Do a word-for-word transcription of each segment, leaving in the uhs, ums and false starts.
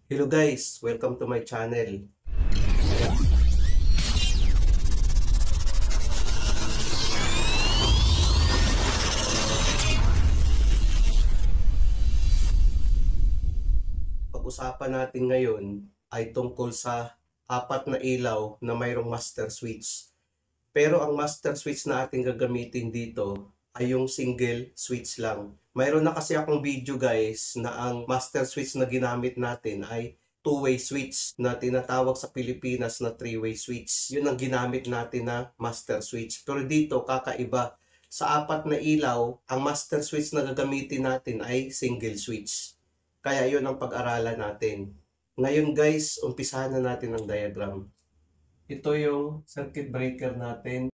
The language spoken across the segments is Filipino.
Hello guys, welcome to my channel. Pag-usapan natin ngayon ay tungkol sa apat na ilaw na mayroong master switch. Pero ang master switch na ating gagamitin dito ay yung single switch lang. Mayroon na kasi akong video guys na ang master switch na ginamit natin ay two-way switch na tinatawag sa Pilipinas na three-way switch. Yun ang ginamit natin na master switch. Pero dito kakaiba. Sa apat na ilaw, ang master switch na gagamitin natin ay single switch. Kaya yun ang pag-aralan natin. Ngayon guys, umpisahan na natin ang diagram. Ito yung circuit breaker natin.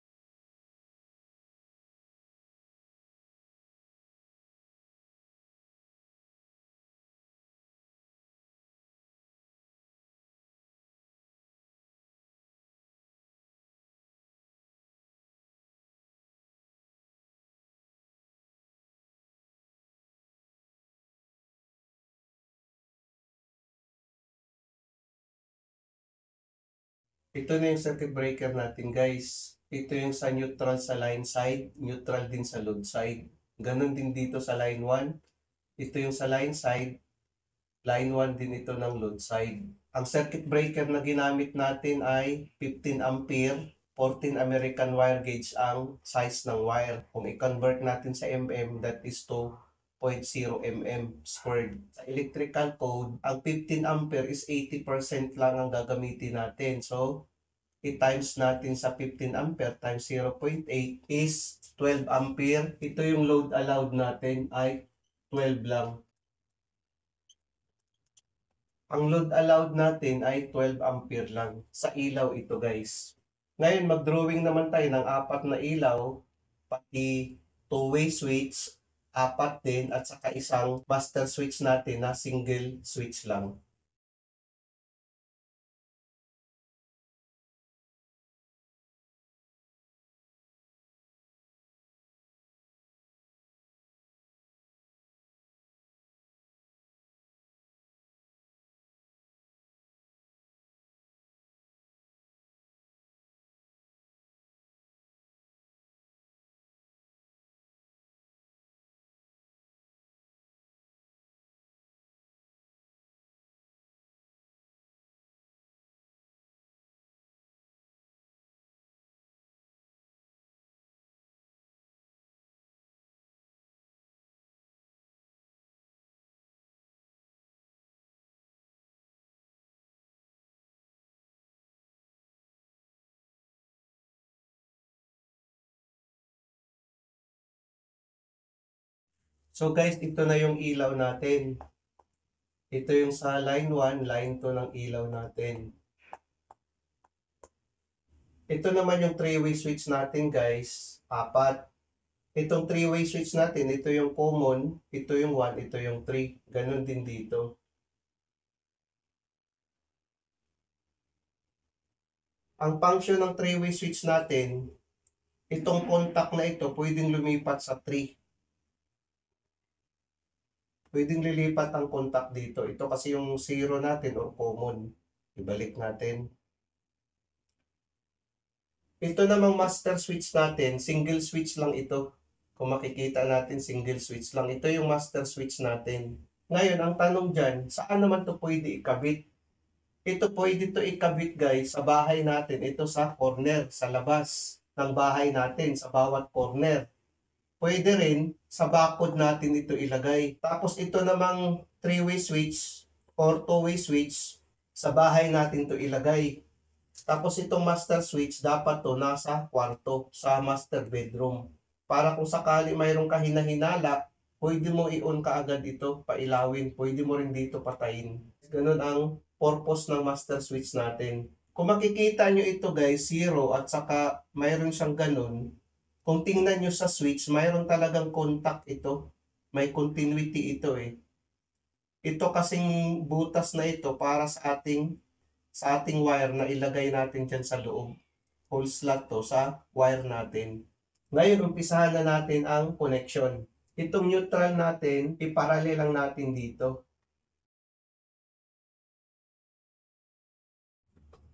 Ito na yung circuit breaker natin guys. Ito yung sa neutral sa line side, neutral din sa load side. Ganon din dito sa line one. Ito yung sa line side, line one din ito ng load side. Ang circuit breaker na ginamit natin ay fifteen ampere, fourteen American wire gauge ang size ng wire. Kung i-convert natin sa mm, that is two point zero millimeters squared. Sa electrical code, ang fifteen ampere is eighty percent lang ang gagamitin natin. So, i-times natin sa fifteen ampere times zero point eight is twelve ampere. Ito yung load allowed natin ay twelve lang. Ang load allowed natin ay twelve ampere lang. Sa ilaw ito guys. Ngayon mag-drawing naman tayo ng apat na ilaw, pati two-way switch, apat din, at saka isang master switch natin na single switch lang. So guys, ito na yung ilaw natin. Ito yung sa line one, line two ng ilaw natin. Ito naman yung three-way switch natin guys, apat. Itong three-way switch natin, ito yung common, ito yung one, ito yung three. Ganon din dito. Ang function ng three-way switch natin, itong contact na ito, pwedeng lumipat sa three. Pwedeng lilipat ang contact dito. Ito kasi yung zero natin or common. Ibalik natin. Ito namang master switch natin, single switch lang ito. Kung makikita natin, single switch lang. Ito yung master switch natin. Ngayon, ang tanong dyan, saan naman to pwede ikabit? Ito pwede to ikabit guys sa bahay natin. Ito sa corner, sa labas ng bahay natin, sa bawat corner. Pwede rin sa bakod natin ito ilagay. Tapos ito namang three-way switch or two-way switch, sa bahay natin to ilagay. Tapos itong master switch, dapat to nasa kwarto, sa master bedroom. Para kung sakali mayroong kahinahinala, pwede mo i-on kaagad ito, pailawin. Pwede mo rin dito patayin. Ganun ang purpose ng master switch natin. Kung makikita nyo ito guys, zero at saka mayroon siyang ganun. Kung tingnan nyo sa switch, mayroon talagang contact ito. May continuity ito eh. Ito kasing butas na ito para sa ating sa ating wire na ilagay natin dyan sa loob. Hole slot to sa wire natin. Ngayon, umpisahan na natin ang connection. Itong neutral natin, iparallel lang natin dito.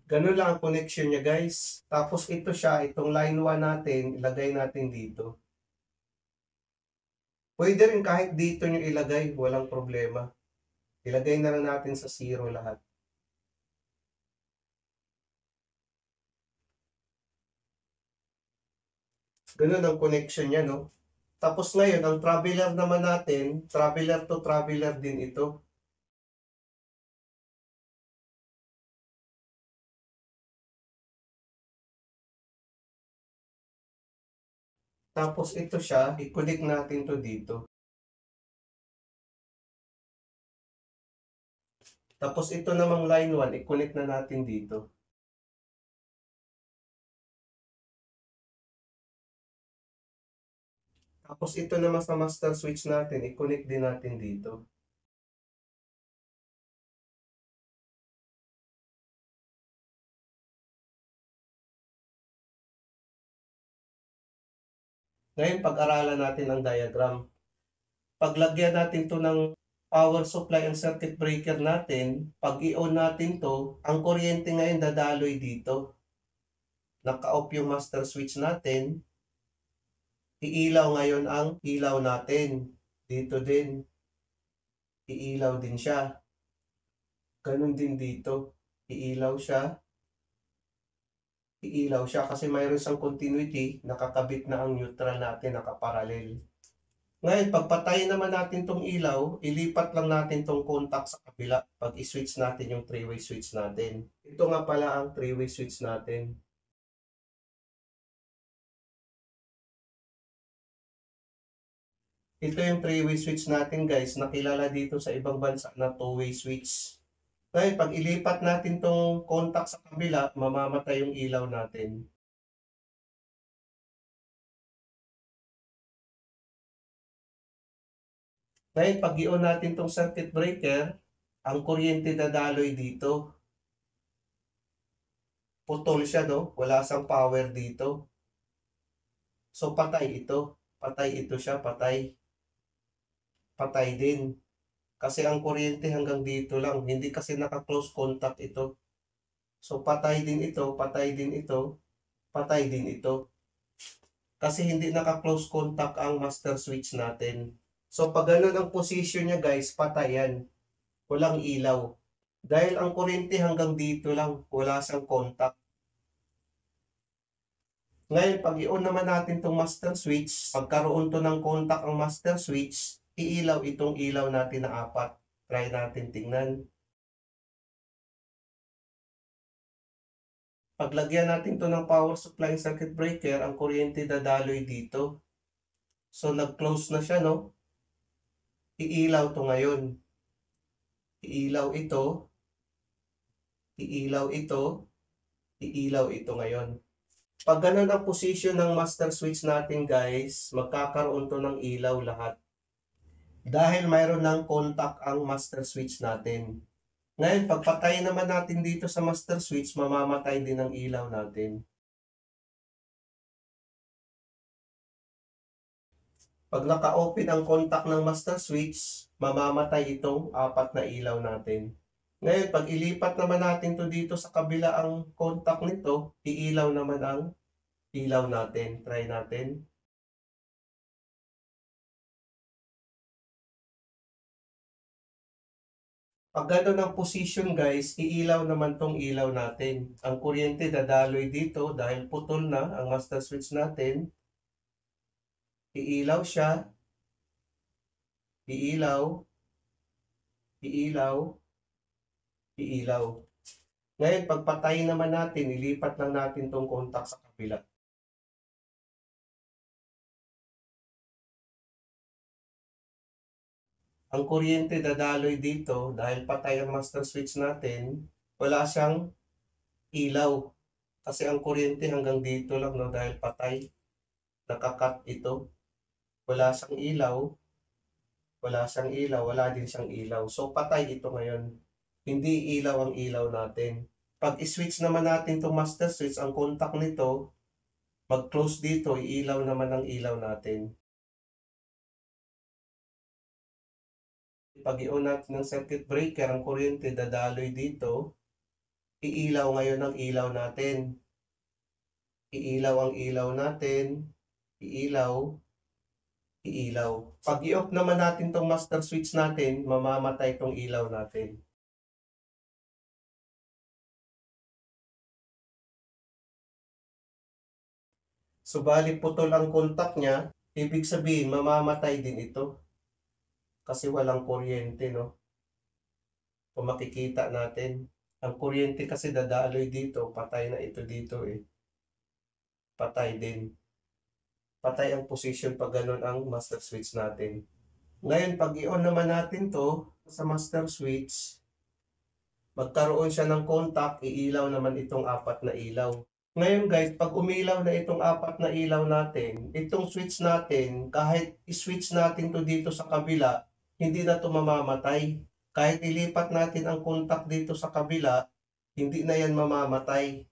Ganun lang ang connection niya guys. Tapos ito siya, itong line one natin, ilagay natin dito. Pwede rin kahit dito nyo ilagay, walang problema. Ilagay na lang natin sa zero lahat. Ganun ang connection niya, no? Tapos ngayon, ang traveler naman natin, traveler to traveler din ito. Tapos ito siya, i-connect natin to dito. Tapos ito namang line one, i-connect na natin dito. Tapos ito naman sa master switch natin, i-connect din natin dito. Ngayon, pag-aralan natin ang diagram. Paglagyan natin to ng power supply and circuit breaker natin, pag i-on natin to, ang kuryente ngayon dadaloy dito. Naka-off yung master switch natin. Iilaw ngayon ang ilaw natin. Dito din. Iilaw din siya. Ganun din dito. Iilaw siya. Iilaw siya kasi mayroon siyang continuity. Nakakabit na ang neutral natin. Nakaparallel. Ngayon, pagpatayin naman natin tong ilaw, ilipat lang natin tong contact sa kabila pag i-switch natin yung three-way switch natin. Ito nga pala ang three-way switch natin. Ito yung three-way switch natin guys, nakilala dito sa ibang bansa na two-way switch. Ngayon, pag ilipat natin tong contact sa kabila, mamamatay yung ilaw natin. Ngayon, pag i-on natin tong circuit breaker, ang kuryente dadaloy dito. Putol siya, no? Wala siyang power dito. So, patay ito. Patay ito siya, patay. Patay din. Kasi ang kuryente hanggang dito lang. Hindi kasi naka-close contact ito. So, patay din ito, patay din ito, patay din ito. Kasi hindi naka-close contact ang master switch natin. So, pag ganun ang position niya guys, patay yan. Walang ilaw. Dahil ang kuryente hanggang dito lang, wala siyang contact. Ngayon, pag i-on naman natin itong master switch, pagkaroon to ng contact ang master switch, iilaw itong ilaw natin na apat. Try natin tingnan. Paglagyan natin to ng power supply circuit breaker, ang kuryente dadaloy dito. So, nag-close na siya, no? Iilaw to ngayon. Iilaw ito. Iilaw ito. Iilaw ito ngayon. Pag ganun ang position ng master switch natin guys, magkakaroon to ng ilaw lahat. Dahil mayroon ng contact ang master switch natin. Ngayon, pagpatayin naman natin dito sa master switch, mamamatay din ang ilaw natin. Pag naka-open ang contact ng master switch, mamamatay itong apat na ilaw natin. Ngayon, pag ilipat naman natin to dito sa kabila ang contact nito, iilaw naman ang ilaw natin. Try natin. Pag gano'n ang position guys, iilaw naman tong ilaw natin. Ang kuryente dadaloy dito dahil putol na ang master switch natin. Iilaw siya. Iilaw. Iilaw. Iilaw. Ngayon, pagpatayin naman natin, ilipat lang natin tong contact sa kabila. Ang kuryente dadaloy dito dahil patay ang master switch natin, wala siyang ilaw. Kasi ang kuryente hanggang dito lang, no, dahil patay. Nakakat ito. Wala siyang ilaw. Wala siyang ilaw. Wala din siyang ilaw. So, patay ito ngayon. Hindi ilaw ang ilaw natin. Pag i-switch naman natin itong master switch, ang contact nito, mag-close dito, iilaw naman ang ilaw natin. Pag i-on natin ng circuit breaker, ang kuryente dadaloy dito. Iilaw ngayon ang ilaw natin. Iilaw ang ilaw natin. Iilaw. Iilaw. Pag i-off naman natin tong master switch natin, mamamatay tong ilaw natin. So, bali putol ang contact niya, ibig sabihin, mamamatay din ito. Kasi walang kuryente, no? Kung makikita natin, ang kuryente kasi dadaloy dito, patay na ito dito eh. Patay din. Patay ang position pag ganun ang master switch natin. Ngayon, pag i-on naman natin to sa master switch, magkaroon siya ng contact, iilaw naman itong apat na ilaw. Ngayon guys, pag umilaw na itong apat na ilaw natin, itong switch natin, kahit i-switch natin to dito sa kabila, hindi na to mamamatay. Kahit ilipat natin ang contact dito sa kabila, hindi na yan mamamatay.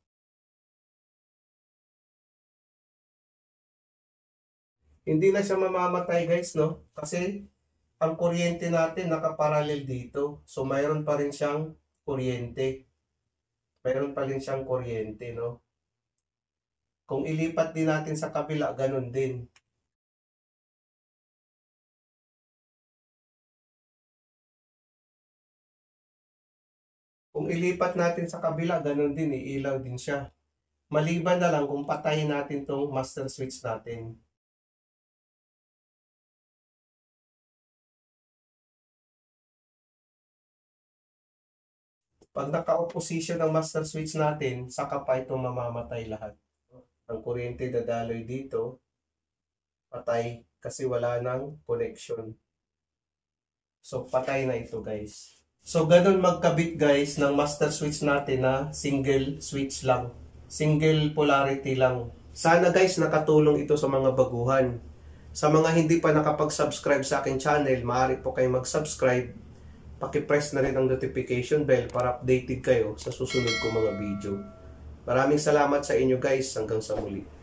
Hindi na siya mamamatay guys, no? Kasi ang kuryente natin nakaparallel dito. So mayroon pa rin siyang kuryente. Mayroon pa rin siyang kuryente, no? Kung ilipat din natin sa kabila, ganun din. Kung ilipat natin sa kabila, ganun din, iilaw din siya. Maliban na lang kung patayin natin tong master switch natin. Pag naka-opposition ang master switch natin, saka pa ito mamamatay lahat. Ang kuryente dadaloy dito, patay kasi wala nang connection. So, patay na ito guys. So, ganun magkabit guys ng master switch natin na single switch lang. Single polarity lang. Sana guys nakatulong ito sa mga baguhan. Sa mga hindi pa nakapag-subscribe sa akin channel, maaari po kayo mag-subscribe. Paki-press na rin ang notification bell para updated kayo sa susunod ko mga video. Maraming salamat sa inyo guys. Hanggang sa muli.